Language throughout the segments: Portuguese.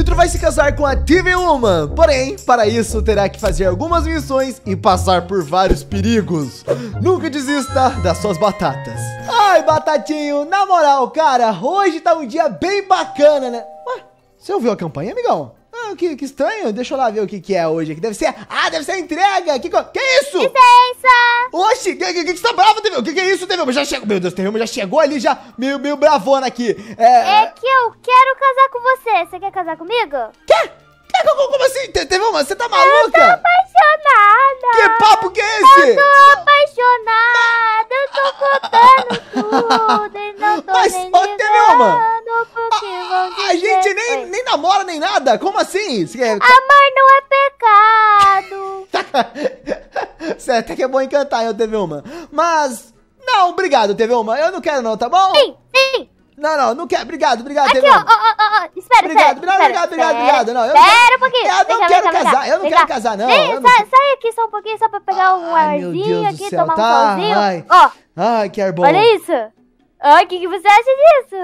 Nitro vai se casar com a TV Woman, porém, para isso terá que fazer algumas missões e passar por vários perigos. Nunca desista das suas batatas. Ai, Batatinho, na moral, cara, hoje tá um dia bem bacana, né? Ué, você ouviu a campanha, amigão? Ah, que estranho, deixa eu lá ver o que é hoje aqui. Deve ser a entrega. Que é isso? Licença! Oxi, que você tá bravo, TV? O que é isso, TV? Já chegou, meu Deus, TV já chegou ali, já meio bravona aqui. É que eu quero casar com você. Você quer casar comigo? Quê? Como assim? TV, você tá maluca? Eu tô apaixonada. Que papo que é esse? Eu tô apaixonada. Eu tô contando tudo e não tô Mas, nem ô, TV, mano, porque vão a gente nem namora nem nada. Como assim? Amar não é pecado. Você até que é bom encantar, eu, TV Uma. Mas, não, obrigado, TV Uma. Eu não quero não, tá bom? Sim. Não quero. Obrigado, Aqui, TV Uma. Espera. Obrigado. Não, Espera um pouquinho. Eu não quero casar, eu não quero casar, não. Sai aqui só um pouquinho, só pra pegar um arzinho aqui, tomar um solzinho. Ó. Ai, que ar bom. Olha isso. Ó, o que você acha disso?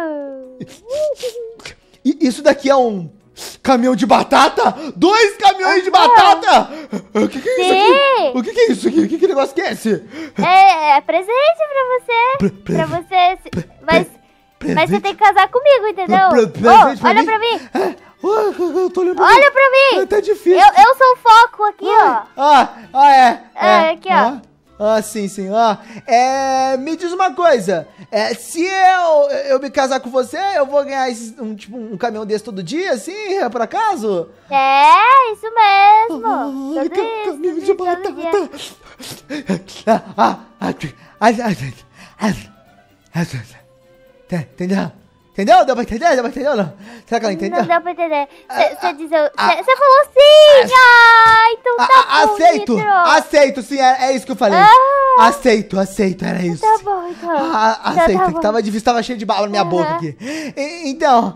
Isso daqui é um caminhão de batata? 2 caminhões de batata? O que é isso aqui? O que é isso aqui? Que negócio que é esse? É presente pra você. Mas você tem que casar comigo, entendeu? Olha pra mim. Eu tô olhando Olha pra mim. Tá difícil. Eu sou o foco aqui, ó. É. Aqui, ó. Sim. Me diz uma coisa. Se eu me casar com você, eu vou ganhar um caminhão desse todo dia, assim, por acaso? É, isso mesmo. Caminhão de batata. Entendeu? Deu pra entender ou não? Será que ela entendeu? Não deu pra entender. Você falou sim! Então tá bom, Nitro. Aceito, sim, é isso que eu falei. Aceito, era isso. Tá bom, então. Aceito, tá bom. que tava difícil, tava cheio de bala na minha boca aqui. Então,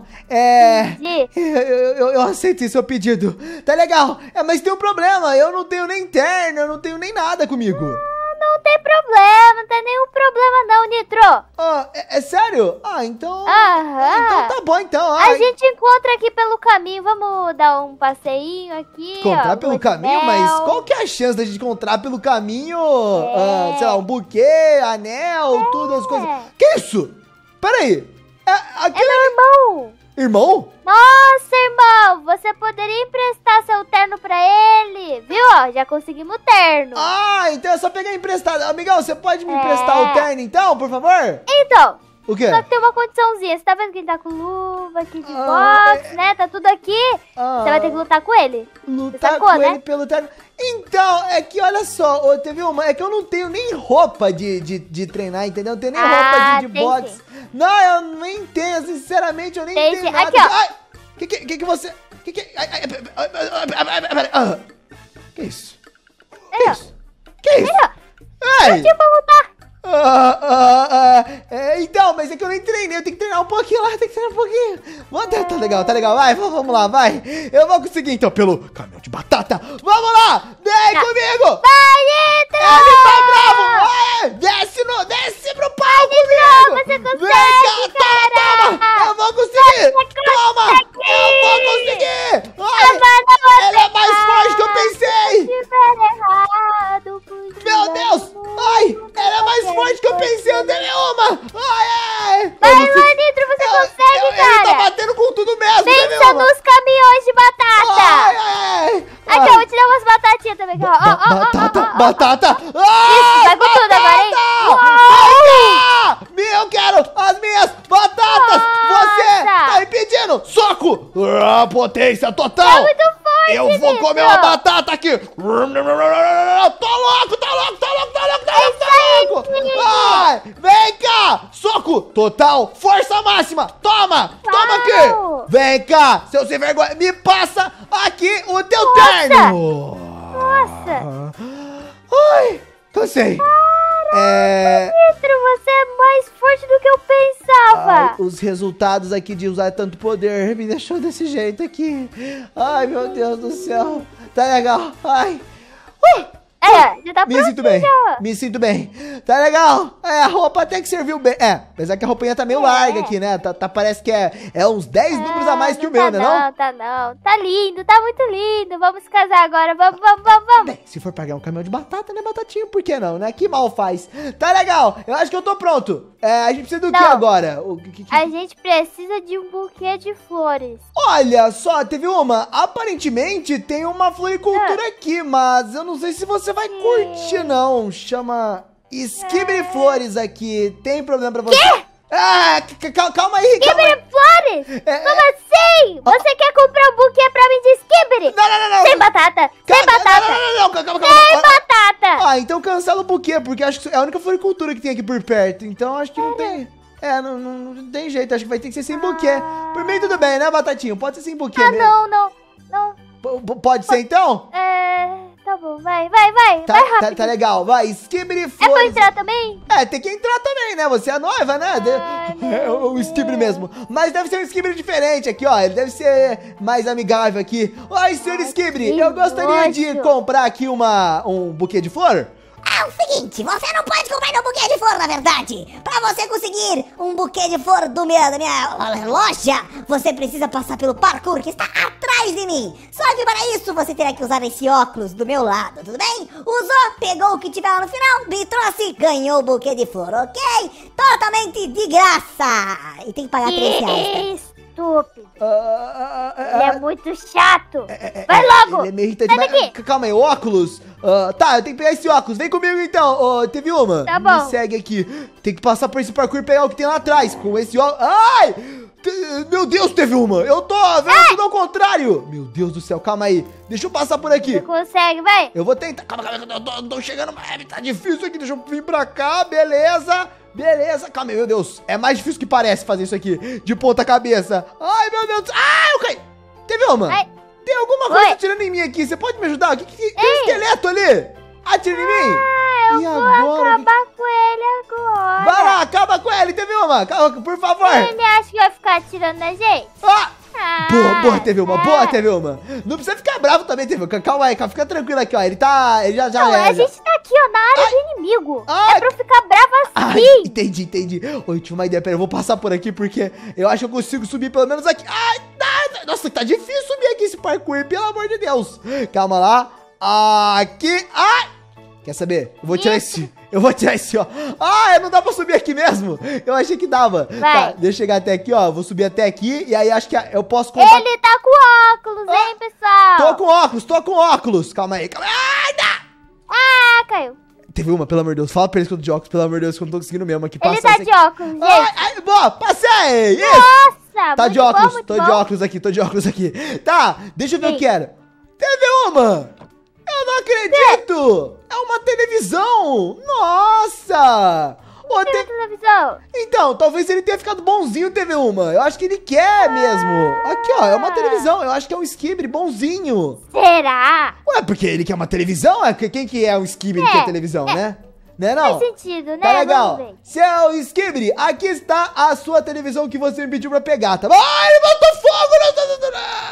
eu aceito esse seu pedido. Tá legal, mas tem um problema, eu não tenho nem terno, eu não tenho nem nada comigo. Não tem problema, não tem nenhum problema não, Nitro. É sério? Então... Aham. Então tá bom, então. A gente encontra aqui pelo caminho, vamos dar um passeinho aqui, encontrar pelo caminho? Mas qual que é a chance da gente encontrar pelo caminho? Sei lá, um buquê, anel, tudo, as coisas. Que isso? Peraí. É meu irmão. Irmão? Nossa, irmão, você poderia emprestar seu terno pra ele, viu? Ó, já conseguimos o terno. Então é só pegar emprestado. Amigão, você pode me emprestar o terno, então, por favor? Então, o quê? só que tem uma condiçãozinha. Você tá vendo que ele tá com luva aqui de boxe, né? Tá tudo aqui. Você vai ter que lutar com ele. Lutar com ele pelo terno. Então, é que olha só, teve uma. É que eu não tenho nem roupa de treinar, entendeu? Não tenho nem roupa de boxe. Sim. Não, eu nem tenho, sinceramente, eu nem tenho nada. Aqui, ó. Ai, que você... Que isso? Que isso? Eu tinha pra lutar. Então, mas é que eu nem treinei, eu tenho que treinar um pouquinho lá, Tá legal, vai, vamos lá, vai. Eu vou conseguir, então, pelo caminhão de batata. Vamos lá, vem comigo. Vai, Nitro. Ele tá bravo, desce pro palco, comigo. Você consegue, vem cá, toma, eu vou conseguir. Toma, eu vou conseguir. Ele é mais forte que eu pensei. Meu Deus, ele é mais forte que eu pensei, eu dei uma. Vai lá, Nitro, você consegue, cara. Ele tá batendo com tudo mesmo. Pensa nos caminhões de batata. Aqui, eu vou te dar umas batatinhas também. Batata. Isso, vai com tudo agora, hein. Eu quero as minhas batatas. Você tá impedindo. Soco. Potência total. É muito forte, eu vou comer uma batata aqui. Tô louco. Vai, vem cá. Soco total. Força máxima. Toma aqui. Vem cá, seu sem vergonha. Me passa aqui o teu terno. Nossa. Ai, cansei. Nitro, você é mais forte do que eu pensava. Os resultados aqui de usar tanto poder me deixou desse jeito aqui. Ai, meu Deus do céu. Tá legal. Já tá Me sinto bem, já. me sinto bem. Tá legal. A roupa até que serviu bem. Apesar que a roupinha tá meio larga aqui, né? Parece que é uns 10 números a mais que o meu, né não? Tá não. Tá lindo, tá muito lindo. Vamos casar agora, vamos. Bem, se for pagar um caminhão de batata, né, Batatinha? Por que não, né? Que mal faz. Tá legal, eu acho que eu tô pronto. A gente precisa do que agora? A gente precisa de um buquê de flores. Olha só, teve uma. Aparentemente tem uma floricultura aqui, mas eu não sei se você vai curtir, não. Chama Skibidi Flores aqui. Tem problema pra você? Quê? Calma aí, Skibidi Flores? Como assim? Você quer comprar um buquê pra mim de Skibidi? Não. Sem batata. Sem batata. Não, calma. Sem batata. Então cancela o buquê, porque acho que é a única floricultura que tem aqui por perto. Então acho que não tem. Não tem jeito, acho que vai ter que ser sem buquê. Por mim tudo bem, né, Batatinho? Pode ser sem buquê mesmo. Não. Pode ser então? Tá bom, vai rápido. Tá legal, vai, Skibidi Flores. É pra entrar também? Tem que entrar também, né? Você é a noiva, né? É o Skibidi mesmo. Mas deve ser um Skibidi diferente aqui, ó. Ele deve ser mais amigável aqui. Oi, senhor Skibidi, eu gostaria de comprar aqui um buquê de flor. É o seguinte, você não pode comprar meu buquê de flor, na verdade. Pra você conseguir um buquê de flor da minha loja, você precisa passar pelo parkour que está atrás de mim. Só que para isso você terá que usar esse óculos do meu lado, tudo bem? Usou, pegou o que tiver lá no final, me trouxe, ganhou o buquê de flor, ok? Totalmente de graça. E tem que pagar 3 reais, tá? Estúpido. Ele é muito chato. Vai logo. Ele é meio irritante. Mas, calma aí, óculos. Tá, eu tenho que pegar esse óculos. Vem comigo então. Teve uma. Tá bom. Me segue aqui. Tem que passar por esse parkour e pegar o que tem lá atrás. Com esse óculos. Ai! Meu Deus, teve uma. Eu tô vendo tudo ao contrário. Meu Deus do céu, calma aí. Deixa eu passar por aqui. Você consegue, vai. Eu vou tentar. Calma, eu tô chegando. Tá difícil aqui. Deixa eu vir pra cá. Beleza. Calma aí, meu Deus. É mais difícil que parece fazer isso aqui. De ponta cabeça. Ai, meu Deus. Ai, eu caí. Teve uma. Tem alguma coisa atirando em mim aqui. Você pode me ajudar? Tem um esqueleto ali. Atira em mim. Eu vou acabar com ele agora. Vai lá, acaba com ele. Teve uma. Calma, por favor. Ele acha que vai ficar atirando na gente? Boa, teve uma. Não precisa ficar bravo também, teve uma. Calma aí, fica tranquilo aqui, ó. Ele já... Não, a gente tá aqui, ó, na área do inimigo. É pra eu ficar bravo assim. Entendi. Oi, tive uma ideia. Pera, eu vou passar por aqui porque eu acho que eu consigo subir pelo menos aqui. Nossa, tá difícil subir aqui esse parkour, pelo amor de Deus. Calma lá. Aqui. Quer saber? Eu vou tirar esse, ó. Não dá pra subir aqui mesmo. Eu achei que dava. Tá, deixa eu chegar até aqui, ó. Vou subir até aqui e aí acho que eu posso contar. Ele tá com óculos, hein, pessoal? Tô com óculos. Calma aí. Caiu. Teve uma, pelo amor de Deus. Fala pra eles que eu tô de óculos, pelo amor de Deus, que eu não tô conseguindo mesmo aqui. Ele tá de óculos, gente. Boa, passei. Isso. Nossa, Tá de óculos, bom, tô de óculos aqui. Tá, deixa eu ver o que era. Teve uma. Eu não acredito! É uma televisão! Nossa! Tem televisão? Então, talvez ele tenha ficado bonzinho, teve uma. Eu acho que ele quer mesmo. Aqui, ó, é uma televisão. Eu acho que é um Skibidi bonzinho. Será? Ué, porque ele quer uma televisão? Quem que é um Skibidi que quer televisão, né? Né, não? Faz sentido, né? Tá legal. Seu Skibidi, aqui está a sua televisão que você me pediu pra pegar, tá bom? Ele botou fogo!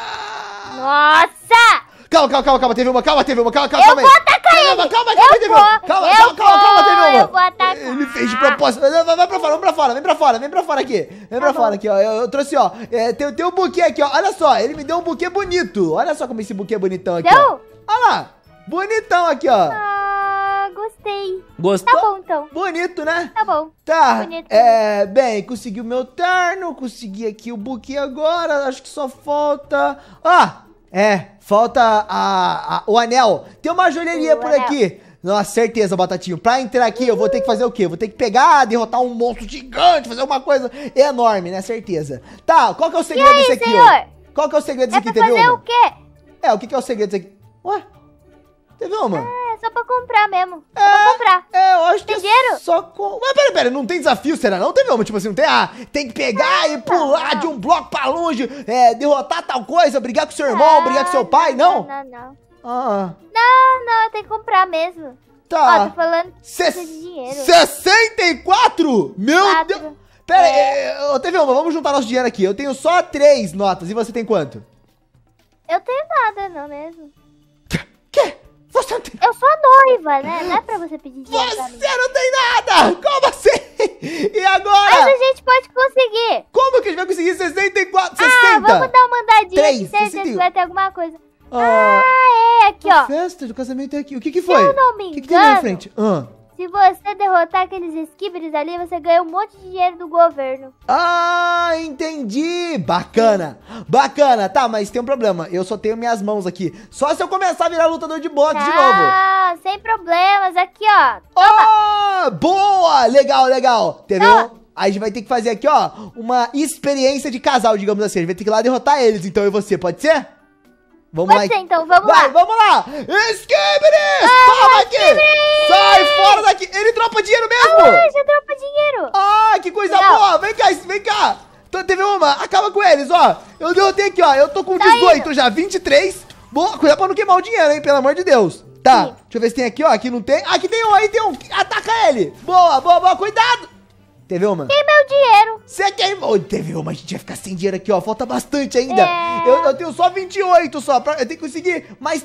Nossa! Calma, teve uma, calma aí. Eu vou atacar ele! Calma, teve uma. Eu vou atacar. Ele fez de propósito. Vai pra fora, vem pra fora aqui. Ó. Eu trouxe, ó. Tem um buquê aqui, ó. Olha só, ele me deu um buquê bonito. Olha só como esse buquê é bonitão aqui, ó. Olha lá, bonitão aqui, ó. Gostei. Gostou? Tá bom, então. Bonito, né? Tá bom. Tá. Bonito. Bem, consegui o meu terno, consegui aqui o buquê agora. Acho que só falta... Falta o anel. Tem uma joalheria por aqui. Nossa, certeza, Batatinho. Pra entrar aqui, eu vou ter que fazer o quê? Vou ter que derrotar um monstro gigante, fazer uma coisa enorme, né? Certeza. Tá, qual que é o segredo desse aqui, senhor? Qual que é o segredo desse aqui? Teve uma? O quê? O que é o segredo desse aqui? Ué? Teve uma? É só pra comprar mesmo. Só pra comprar. Eu acho que tem dinheiro? Só com... Mas pera, não tem desafio, será não? Teve uma, tipo assim, não tem... tem que pegar e pular de um bloco pra longe, derrotar tal coisa, brigar com seu irmão, brigar com seu pai, não? Não, tem que comprar mesmo. Tá. Ó, tô falando de dinheiro. 64? Meu Deus. Pera aí, teve uma, vamos juntar nosso dinheiro aqui. Eu tenho só 3 notas, e você tem quanto? Eu tenho nada, não mesmo. Quê? Você não tem... Eu sou a noiva, né? Não é pra você pedir dinheiro pra mim. Você não tem nada! Como assim? E agora? Mas a gente pode conseguir. Como que a gente vai conseguir 64, 60? Ah, vamos dar uma andadinha 3, de certeza 61. que vai ter alguma coisa. Ah, É, aqui, a ó. festa do casamento é aqui. O que que foi? eu não me O que que tem ali na engano- frente? Se você derrotar aqueles skibberies ali, você ganha um monte de dinheiro do governo. Ah, entendi. Bacana. Bacana. Tá, mas tem um problema. Eu só tenho minhas mãos aqui. Só se eu começar a virar lutador de boxe de novo. Ah, sem problemas. Aqui, ó. Ah, boa! Legal, legal. Entendeu? Toma. Aí a gente vai ter que fazer aqui, ó, uma experiência de casal, digamos assim. A gente vai ter que ir lá derrotar eles, então, eu e você. Pode ser? Vamos lá. Pode ser, então. Vamos Vai, lá. vamos lá! Skibberis! Toma aqui! Sai fora daqui! Ele dropa dinheiro mesmo! Ah, já dropa dinheiro. Ah, que coisa Não. boa! Vem cá, vem cá! Então, teve uma, acaba com eles, ó! Eu derrotei aqui, ó! Eu tô com Tá 18 indo. já, 23. Boa, cuidado pra não queimar o dinheiro, hein? Pelo amor de Deus! Tá, Sim. deixa eu ver se tem aqui, ó. Aqui não tem. Aqui tem um, aí tem um! Ataca ele! Boa, boa, boa! Cuidado! Teve uma? E meu dinheiro? Você queimou! Teve uma, a gente vai ficar sem dinheiro aqui, ó. Falta bastante ainda. É. Eu tenho só 28 só. Eu tenho que conseguir mais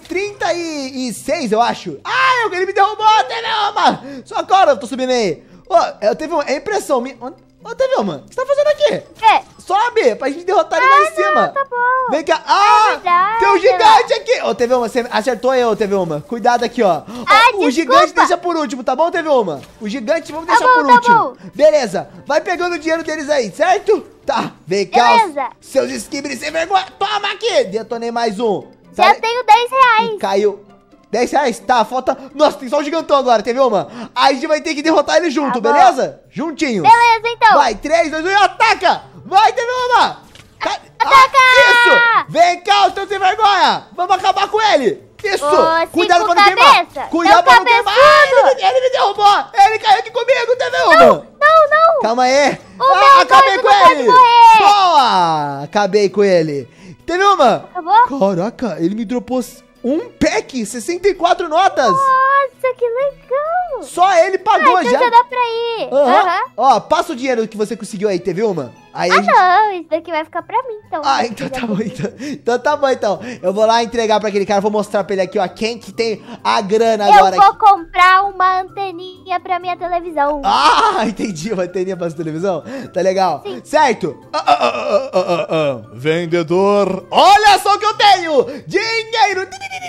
36, eu acho. Ah, ele me derrubou! Teve uma! Só agora eu tô subindo aí. Ó, eu teve uma. É impressão minha. Ô, teve uma. O que você tá fazendo aqui? O quê? Sobe, pra gente derrotar ele lá em cima. Tá bom. Vem cá. Ah, verdade, tem um gigante aqui. Ô, teve uma, você acertou eu, teve uma. Cuidado aqui, ó. Ó, o desculpa. gigante deixa por último, tá bom, teve uma? O gigante vamos deixar bom, por tá último. bom. Beleza, vai pegando o dinheiro deles aí, certo? Tá, vem cá. Beleza. Seus skibberies sem vergonha. Toma aqui. Detonei mais um. Já Tá- tenho 10 reais. e caiu. 10 reais? Tá, falta... Nossa, tem só o gigantão agora, teve uma? Aí a gente vai ter que derrotar ele junto, Tá bom. beleza? Juntinhos. Beleza, então. Vai, 3, 2, 1 e ataca! Vai, teve uma! Ataca! Isso! Vem cá, o seu sem vergonha! Vamos acabar com ele! Isso! Ô, Cuidado cinco pra não queimar! cabeça, Cuidado seu pra não queimar! cabeçudo! Ele me derrubou! Ele caiu aqui comigo, teve uma! Não. Calma aí! O meu acabei noivo com não pode ele! morrer! Boa! Acabei com ele! Teve uma! Acabou? Caraca, ele me dropou um pack, 64 notas! Nossa, que legal. Só ele pagou Então já! já dá pra ir. Aham. Aham. Ó, passa o dinheiro que você conseguiu aí, teve uma? Aí a Ah, gente... não. Isso daqui vai ficar pra mim, então. Ah, então tá bom, então tá bom, então. Eu vou lá entregar pra aquele cara, vou mostrar pra ele aqui, ó, quem que tem a grana agora. Eu vou comprar uma anteninha pra minha televisão. Ah, entendi, uma anteninha pra sua televisão. Tá legal. Sim. Certo. Vendedor. Olha só o que eu tenho. Dinheiro.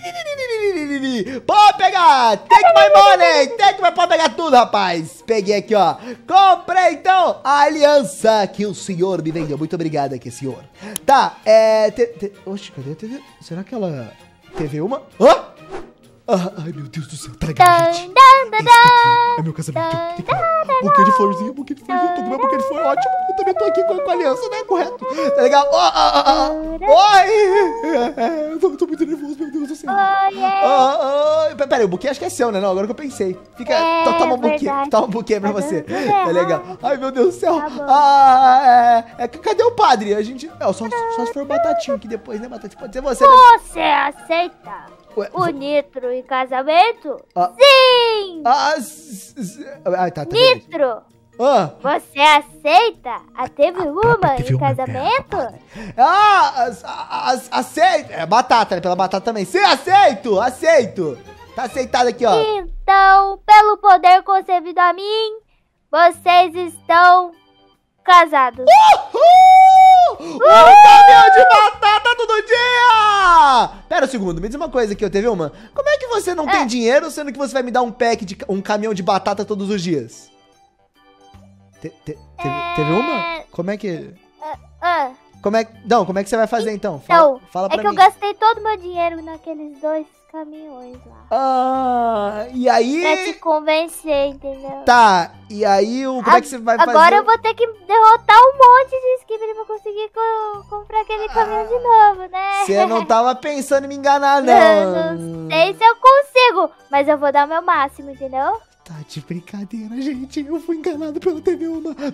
Pode pegar. Take my money. Pode pegar tudo, rapaz. Peguei aqui, ó. Comprei, então, a aliança que o senhor me vendeu. Muito obrigado aqui, senhor. Tá, Oxe, cadê? Será que ela teve uma? Hã? Ai, meu Deus do céu. Tá legal, gente. Dan, dan, Esse dan, daqui é meu casamento. dan, Tem que buquê de florzinha, buquê de florzinha. Eu tô com meu buquê de flor, ótimo. Eu também tô aqui com a aliança, né? Correto. Tá legal? Oi! Eu tô muito nervoso, meu Deus do céu. Peraí, o buquê acho que é seu, né? Não, agora que eu pensei. Fica. É, Toma um buquê. verdade. Toma um buquê pra Tá você. dando tudo Tá errado. legal. Ai, meu Deus do céu. Tá bom. Cadê o padre? A gente. Só se for batatinho aqui depois, né, Batatinha? Pode ser você, né? Você aceita Ué, o Nitro em casamento? Ah. Sim! tá. Nitro! Você aceita a teve uma teve em uma, casamento? Aceito. É batata, né? Pela batata também. Sim, aceito. Tá aceitado aqui, ó. Então, pelo poder concebido a mim, vocês estão casados. Um caminhão de batata todo dia! Pera um segundo, me diz uma coisa aqui, teve uma. Como é que você não tem dinheiro, sendo que você vai me dar um pack de um caminhão de batata todos os dias? Teve uma? Como é que... Como é que você vai fazer então? Fala pra é que mim. eu gastei todo o meu dinheiro naqueles 2 caminhões lá. E aí... Pra te convencer, entendeu? Tá, e aí como é que você vai fazer? Agora eu vou ter que derrotar um monte de skibbery pra conseguir comprar aquele caminhão de novo, né? Você não tava pensando em me enganar, Eu não. não sei se eu consigo, mas eu vou dar o meu máximo, entendeu? Tá de brincadeira, gente. Eu fui enganado pela TV Uma.